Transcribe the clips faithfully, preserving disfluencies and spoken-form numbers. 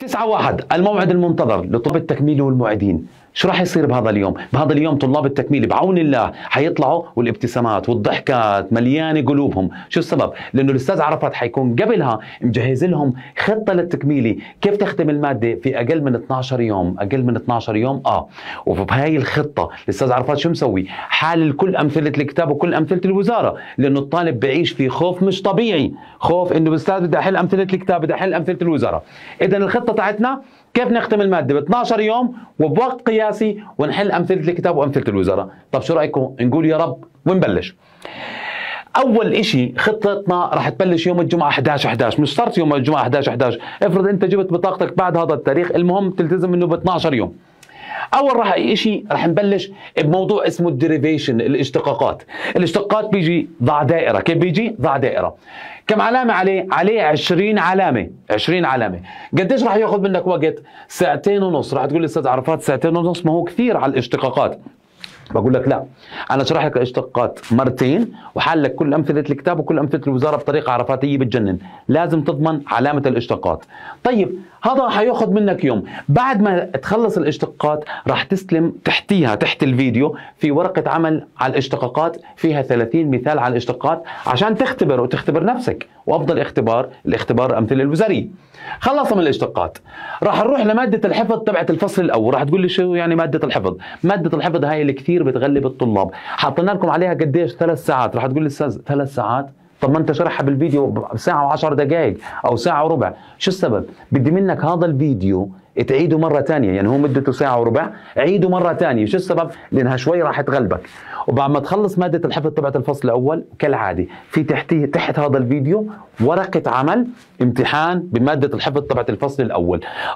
تسعة واحد الموعد المنتظر لطلاب التكميل والمعيدين. شو راح يصير بهذا اليوم؟ بهذا اليوم طلاب التكميل بعون الله حيطلعوا والابتسامات والضحكات مليانه قلوبهم. شو السبب؟ لانه الاستاذ عرفات حيكون قبلها مجهز لهم خطه للتكميلي كيف تختم الماده في اقل من اثنعش يوم، اقل من اثنعش يوم اه وبهاي الخطه الاستاذ عرفات شو مسوي؟ حالل كل امثله الكتاب وكل امثله الوزاره، لانه الطالب بعيش في خوف مش طبيعي، خوف انه الاستاذ بدي احل امثله الكتاب بدي احل امثله الوزاره. اذا الخطه تاعتنا كيف نختم المادة ب اثنعش يوم وبوقت قياسي ونحل أمثلة الكتاب وأمثلة الوزارة. طب شو رأيكم نقول يا رب ونبلش؟ أول إشي خطتنا راح تبلش يوم الجمعة احد عشر احد عشر، مش شرط يوم الجمعة احد عشر احد عشر، افرض أنت جبت بطاقتك بعد هذا التاريخ، المهم تلتزم إنه ب اثنعش يوم. أول راح إشي راح نبلش بموضوع اسمه الديريفيشن، الاشتقاقات. الاشتقاقات بيجي ضع دائرة، كيف بيجي؟ ضع دائرة. كم علامة عليه؟ عليه عشرين علامة، عشرين علامة. قديش راح ياخذ منك وقت؟ ساعتين ونص. راح تقول لي استاذ عرفات ساعتين ونص ما هو كثير على الاشتقاقات. بقول لك لا، انا شرح لك الاشتقاقات مرتين وحل لك كل امثله الكتاب وكل امثله الوزاره بطريقه عرفاتيه بتجنن. لازم تضمن علامه الاشتقاقات. طيب هذا حياخذ منك يوم. بعد ما تخلص الاشتقاقات راح تستلم تحتيها تحت الفيديو في ورقه عمل على الاشتقاقات فيها ثلاثين مثال على الاشتقاقات عشان تختبر وتختبر نفسك، وافضل اختبار الاختبار الامثله الوزاريه. خلص من الاشتقاقات راح نروح لماده الحفظ تبعت الفصل الاول. راح تقول لي شو يعني ماده الحفظ؟ ماده الحفظ هاي اللي كثير بتغلب الطلاب، حاطين لكم عليها قديش؟ ثلاث ساعات. راح تقول لي استاذ ثلاث ساعات؟ طب ما انت شرحها بالفيديو بساعه وعشر دقائق او ساعه وربع. شو السبب؟ بدي منك هذا الفيديو تعيده مره ثانيه، يعني هو مدته ساعه وربع، عيده مره ثانيه. شو السبب؟ لانها شوي راح تغلبك. وبعد ما تخلص ماده الحفظ تبعت الفصل الاول كالعاده في تحتيه تحت هذا الفيديو ورقه عمل امتحان بماده الحفظ تبعت الفصل الاول.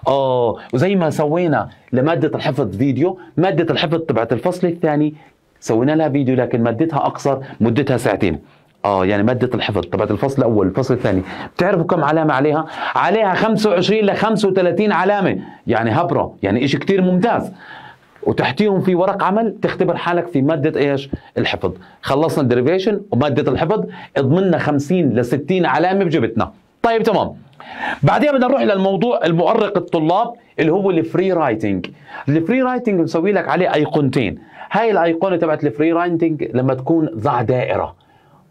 اه وزي ما سوينا لماده الحفظ فيديو، ماده الحفظ تبعت الفصل الثاني سوينا لها فيديو لكن مادتها اقصر، مدتها ساعتين. اه يعني مادة الحفظ تبعت الفصل الأول الفصل الثاني بتعرفوا كم علامة عليها؟ عليها خمسة وعشرين ل خمسة وثلاثين علامة، يعني هبرة، يعني إشي كتير ممتاز. وتحتيهم في ورق عمل تختبر حالك في مادة ايش؟ الحفظ. خلصنا الديريفيشن ومادة الحفظ اضمننا خمسين ل ستين علامة بجبتنا. طيب تمام. بعدين بدنا نروح للموضوع المؤرق الطلاب اللي هو الفري رايتنج. الفري رايتنج بنسوي لك عليه ايقونتين. هاي الايقونة تبعت الفري رايتنج لما تكون ضع دائرة.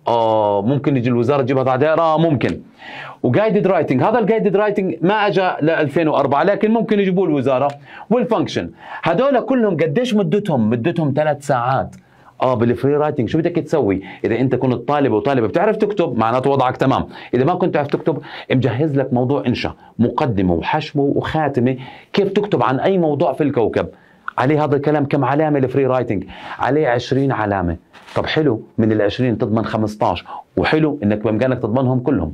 اه ممكن يجي الوزاره تجيبها ضع دائره، آه ممكن. وجايدد رايتنج، هذا الجايدد رايتنج ما اجى ل ألفين وأربعة لكن ممكن يجيبوه الوزاره. والفانكشن هذول كلهم قديش مدتهم؟ مدتهم ثلاث ساعات. اه بالفري رايتنج شو بدك تسوي؟ اذا انت كنت طالب وطالبه بتعرف تكتب معناته وضعك تمام، اذا ما كنت تعرف تكتب مجهز لك موضوع انشاء، مقدمه وحشوه وخاتمه كيف تكتب عن اي موضوع في الكوكب. عليه هذا الكلام كم علامه الفري رايتنج؟ عليه عشرين علامه. طب حلو من ال عشرين تضمن خمسطعش، وحلو انك بامكانك تضمنهم كلهم.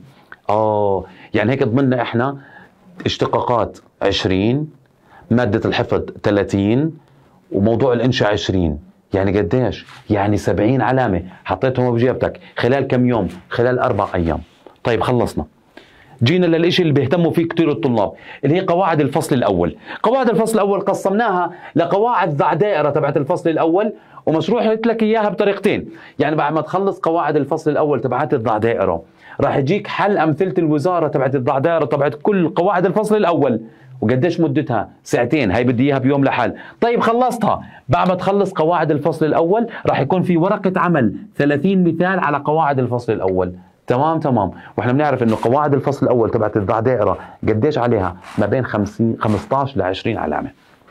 اه يعني هيك ضمننا احنا اشتقاقات عشرين، ماده الحفظ ثلاثين، وموضوع الانشاء عشرين. يعني قديش؟ يعني سبعين علامه حطيتهم بجيبتك خلال كم يوم؟ خلال اربع ايام. طيب خلصنا. جينا للإشي اللي بيهتموا فيه كثير الطلاب اللي هي قواعد الفصل الأول. قواعد الفصل الأول قسمناها لقواعد ضع دائرة تبعت الفصل الأول، ومشروع قلت لك إياها بطريقتين. يعني بعد ما تخلص قواعد الفصل الأول تبعت الضع دائرة راح يجيك حل أمثلة الوزارة تبعت الضع دائرة تبعت كل قواعد الفصل الأول. وقديش مدتها؟ ساعتين. هاي بدي إياها بيوم لحال. طيب خلصتها. بعد ما تخلص قواعد الفصل الأول راح يكون في ورقة عمل ثلاثين مثال على قواعد الفصل الأول. تمام تمام. واحنا بنعرف انه قواعد الفصل الاول تبعت الضع دائره قديش عليها؟ ما بين خمسين خمسطعش ل عشرين علامه.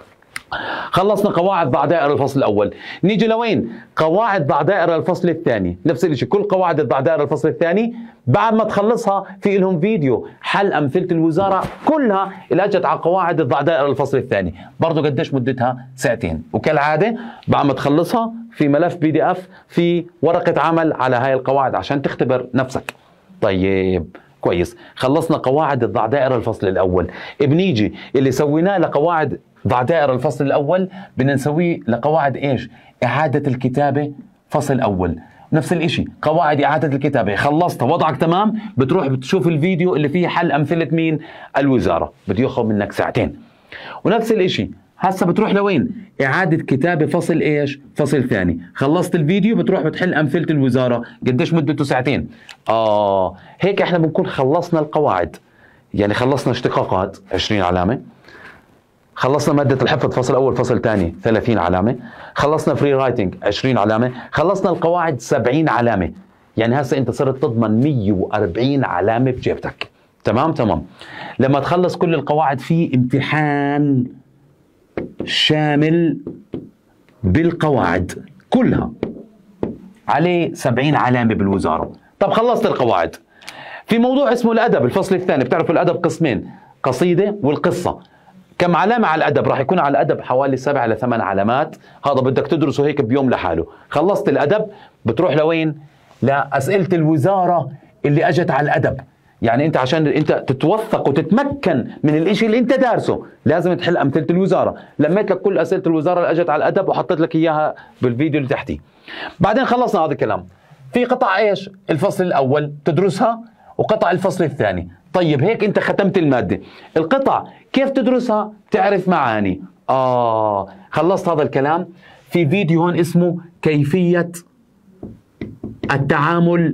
خلصنا قواعد ضع دائره الفصل الاول، نيجي لوين؟ قواعد ضع دائره الفصل الثاني. نفس الشيء كل قواعد الضع دائره الفصل الثاني بعد ما تخلصها في لهم فيديو حل امثله الوزاره كلها اللي اجت على قواعد الضع دائره الفصل الثاني. برضه قديش مدتها؟ ساعتين. وكالعاده بعد ما تخلصها في ملف بي دي اف في ورقه عمل على هاي القواعد عشان تختبر نفسك. طيب كويس. خلصنا قواعد الضع دائره الفصل الاول. بنيجي اللي سويناه لقواعد ضع دائره الفصل الاول بدنا نسويه لقواعد ايش؟ اعاده الكتابه فصل اول. نفس الاشي قواعد اعاده الكتابه. خلصتها وضعك تمام بتروح بتشوف الفيديو اللي فيه حل امثله مين؟ الوزاره. بده ياخذ منك ساعتين. ونفس الاشي هسه بتروح لوين؟ اعاده كتابه فصل ايش؟ فصل ثاني. خلصت الفيديو بتروح بتحل امثله الوزاره. قديش مدته؟ ساعتين. اه هيك احنا بنكون خلصنا القواعد. يعني خلصنا اشتقاقات عشرين علامة، خلصنا مادة الحفظ فصل أول فصل ثاني ثلاثين علامة، خلصنا فري رايتنج عشرين علامة، خلصنا القواعد سبعين علامة. يعني هسه أنت صرت تضمن مية وأربعين علامة بجيبتك. تمام تمام. لما تخلص كل القواعد في امتحان شامل بالقواعد كلها عليه سبعين علامة بالوزارة. طب خلصت القواعد، في موضوع اسمه الأدب الفصل الثاني. بتعرفوا الأدب قسمين، قصيدة والقصة. كم علامة على الأدب؟ راح يكون على الأدب حوالي سبع لثمان علامات. هذا بدك تدرسه هيك بيوم لحاله. خلصت الأدب بتروح لوين؟ لأسئلة الوزارة اللي أجت على الأدب. يعني أنت عشان أنت تتوثق وتتمكن من الإشي اللي أنت دارسه لازم تحل أمثلة الوزارة. لميت لك كل أسئلة الوزارة اللي أجت على الأدب وحطيت لك إياها بالفيديو اللي تحتيه. بعدين خلصنا هذا الكلام. في قطع إيش؟ الفصل الأول تدرسها وقطع الفصل الثاني. طيب هيك أنت ختمت المادة. القطع كيف تدرسها؟ تعرف معاني. آه خلصت هذا الكلام. في فيديو هون اسمه كيفية التعامل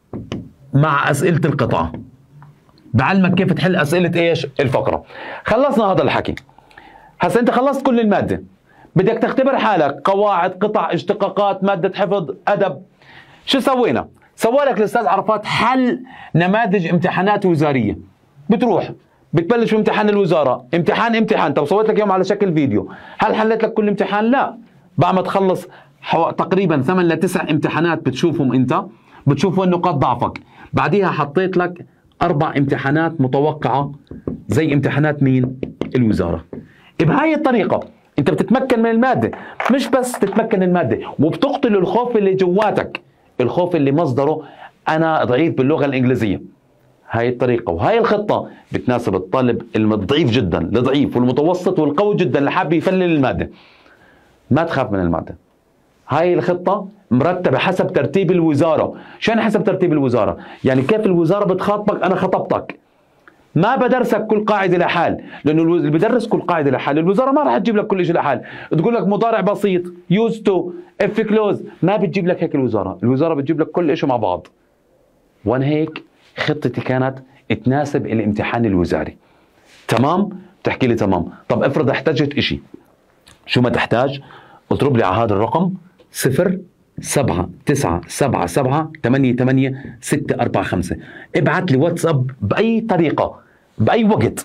مع أسئلة القطعة، بعلمك كيف تحل أسئلة إيش؟ الفقرة. خلصنا هذا الحكي. هسا أنت خلصت كل المادة، بدك تختبر حالك قواعد، قطع، اشتقاقات، مادة حفظ، أدب. شو سوينا؟ سوى لك الأستاذ عرفات حل نماذج امتحانات وزارية. بتروح بتبلش بامتحان الوزارة، امتحان امتحان. طب سويت لك يوم على شكل فيديو. هل حليت لك كل امتحان؟ لا. بعد ما تخلص حو... تقريبا ثمان لتسع امتحانات بتشوفهم انت، بتشوف وين نقاط ضعفك. بعديها حطيت لك اربع امتحانات متوقعة زي امتحانات مين؟ الوزارة. بهاي الطريقة انت بتتمكن من المادة. مش بس تتمكن من المادة، وبتقتل الخوف اللي جواتك، الخوف اللي مصدره انا ضعيف باللغة الانجليزية. هاي الطريقة وهاي الخطة بتناسب الطالب الضعيف جدا، الضعيف والمتوسط والقوي جدا اللي حاب يفلل المادة. ما تخاف من المادة. هاي الخطة مرتبة حسب ترتيب الوزارة. شو يعني حسب ترتيب الوزارة؟ يعني كيف الوزارة بتخاطبك أنا خطبتك. ما بدرسك كل قاعدة لحال، لأنه اللي بدرس كل قاعدة لحال الوزارة ما راح تجيب لك كل شيء لحال. تقول لك مضارع بسيط، يوز تو، اف كلوز، ما بتجيب لك هيك الوزارة. الوزارة بتجيب لك كل شيء مع بعض. وأنا هيك خطتي كانت تناسب الامتحان الوزاري. تمام؟ بتحكي لي تمام. طب افرض احتجت اشي. شو ما تحتاج اضرب لي على هذا الرقم صفر سبعة تسعة سبعة سبعة ثمانية ثمانية ستة أربعة خمسة. ابعت لي واتساب بأي طريقة بأي وقت.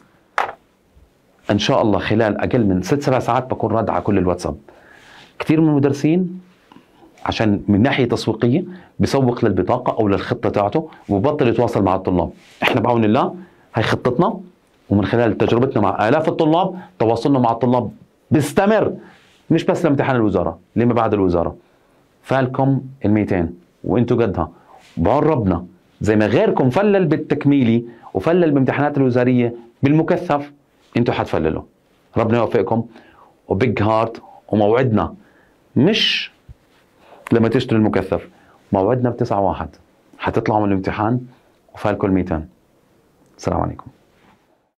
ان شاء الله خلال اقل من ست سبع ساعات بكون راد على كل الواتساب. كثير من المدرسين عشان من ناحية تسويقية بيسوق للبطاقة أو للخطة تاعته وبطل يتواصل مع الطلاب. احنا بعون الله هاي خطتنا، ومن خلال تجربتنا مع آلاف الطلاب تواصلنا مع الطلاب بيستمر، مش بس لامتحان الوزارة، لما بعد الوزارة. فالكم الميتين وانتوا قدها بعون ربنا. زي ما غيركم فلل بالتكميلي وفلل بامتحانات الوزارية بالمكثف، انتوا حتفللوا. ربنا يوفقكم وبيج هارت. وموعدنا مش لما تشتري المكثف، موعدنا بتسعة واحد حتطلعوا من الامتحان وفالكم الميتين. السلام عليكم.